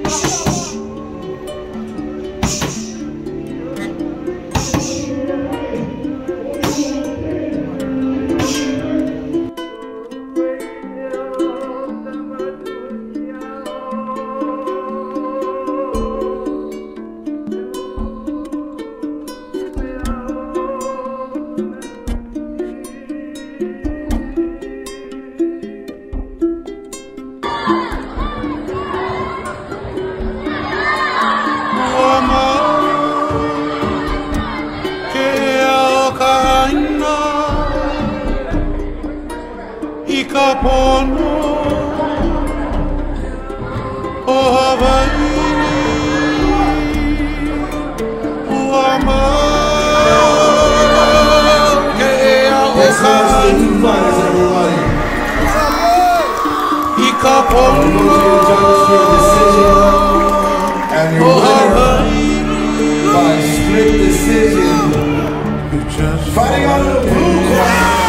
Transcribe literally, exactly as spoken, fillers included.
Ikapono o Hawaii Uama Kea Okana Ikapono o Hawaii by split decision, fighting on the blue corner.